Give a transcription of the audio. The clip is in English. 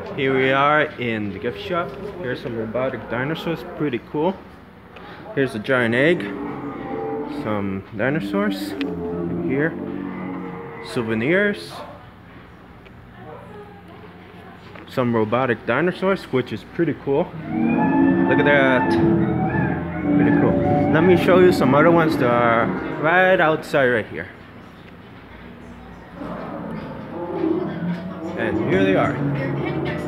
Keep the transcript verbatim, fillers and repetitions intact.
Here we are in the gift shop. Here's some robotic dinosaurs, pretty cool. Here's a giant egg, some dinosaurs here, souvenirs, some robotic dinosaurs, which is pretty cool. Look at that, pretty cool. Let me show you some other ones that are right outside right here. And here they are.